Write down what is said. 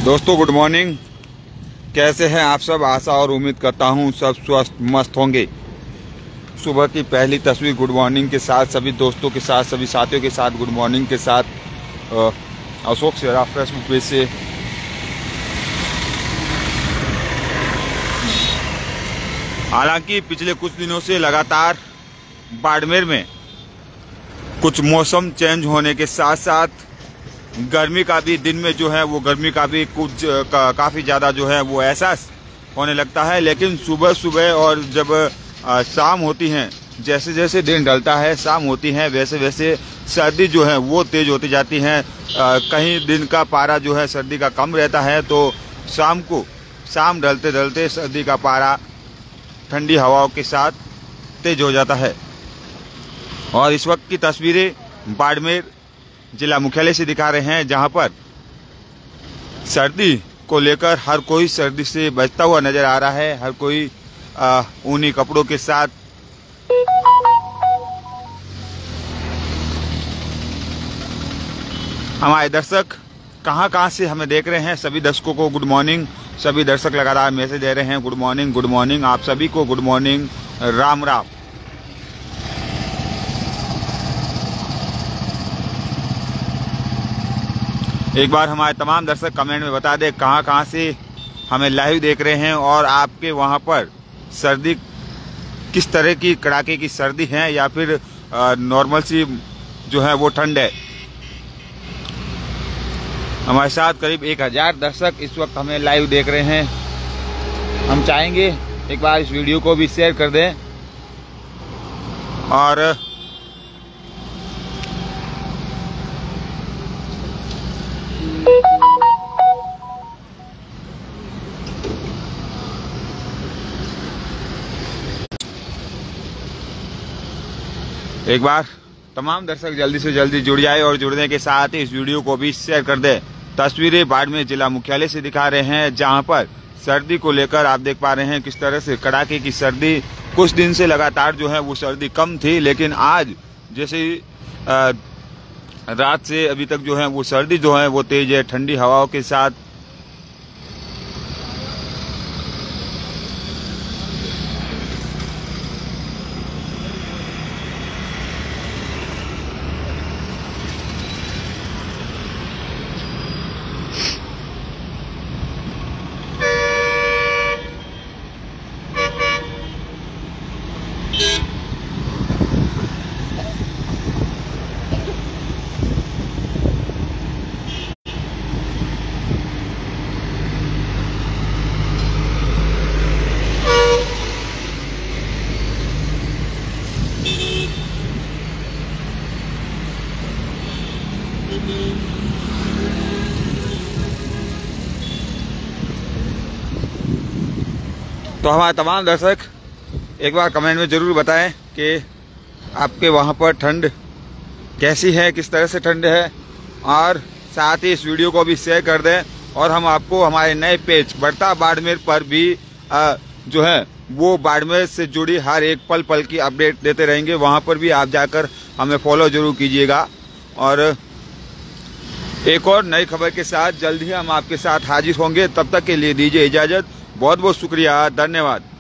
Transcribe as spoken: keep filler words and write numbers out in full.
दोस्तों good morning. कैसे हैं आप सब? आशा और उम्मीद करता हूं सब स्वस्थ मस्त होंगे। सुबह की पहली तस्वीर गुड मॉर्निंग के साथ, सभी दोस्तों के साथ, सभी साथियों के साथ गुड मॉर्निंग के साथ अशोक शेरा फेसबुक पेज से। हालांकि पिछले कुछ दिनों से लगातार बाड़मेर में कुछ मौसम चेंज होने के साथ साथ गर्मी का भी, दिन में जो है वो गर्मी का भी कुछ का, काफ़ी ज़्यादा जो है वो एहसास होने लगता है। लेकिन सुबह सुबह और जब आ, शाम होती हैं, जैसे जैसे दिन ढलता है, शाम होती है, वैसे वैसे सर्दी जो है वो तेज़ होती जाती है। आ, कहीं दिन का पारा जो है सर्दी का कम रहता है, तो शाम को शाम ढलते ढलते सर्दी का पारा ठंडी हवाओं के साथ तेज हो जाता है। और इस वक्त की तस्वीरें बाड़मेर जिला मुख्यालय से दिखा रहे हैं, जहां पर सर्दी को लेकर हर कोई सर्दी से बचता हुआ नजर आ रहा है। हर कोई ऊनी कपड़ों के साथ हमारे दर्शक कहां कहां से हमें देख रहे हैं, सभी दर्शकों को गुड मॉर्निंग। सभी दर्शक लगातार मैसेज दे रहे हैं गुड मॉर्निंग गुड मॉर्निंग। आप सभी को गुड मॉर्निंग, राम राम। एक बार हमारे तमाम दर्शक कमेंट में बता दें कहां कहां से हमें लाइव देख रहे हैं और आपके वहां पर सर्दी किस तरह की, कड़ाके की सर्दी है या फिर नॉर्मल सी जो है वो ठंड है। हमारे साथ करीब एक हजार दर्शक इस वक्त हमें लाइव देख रहे हैं। हम चाहेंगे एक बार इस वीडियो को भी शेयर कर दें और एक बार तमाम दर्शक जल्दी से जल्दी जुड़ जाए और जुड़ने के साथ ही इस वीडियो को भी शेयर कर दें। तस्वीरें बाड़मेर जिला मुख्यालय से दिखा रहे हैं, जहां पर सर्दी को लेकर आप देख पा रहे हैं किस तरह से कड़ाके की सर्दी। कुछ दिन से लगातार जो है वो सर्दी कम थी, लेकिन आज जैसे आ, रात से अभी तक जो है वो सर्दी जो है वो तेज है, ठंडी हवाओं के साथ। तो हमारे तमाम दर्शक एक बार कमेंट में ज़रूर बताएं कि आपके वहां पर ठंड कैसी है, किस तरह से ठंड है, और साथ ही इस वीडियो को भी शेयर कर दें। और हम आपको हमारे नए पेज बढ़ता बाड़मेर पर भी आ, जो है वो बाड़मेर से जुड़ी हर एक पल पल की अपडेट देते रहेंगे। वहां पर भी आप जाकर हमें फॉलो जरूर कीजिएगा। और एक और नई खबर के साथ जल्द ही हम आपके साथ हाजिर होंगे। तब तक के लिए दीजिए इजाज़त। बहुत बहुत शुक्रिया, धन्यवाद।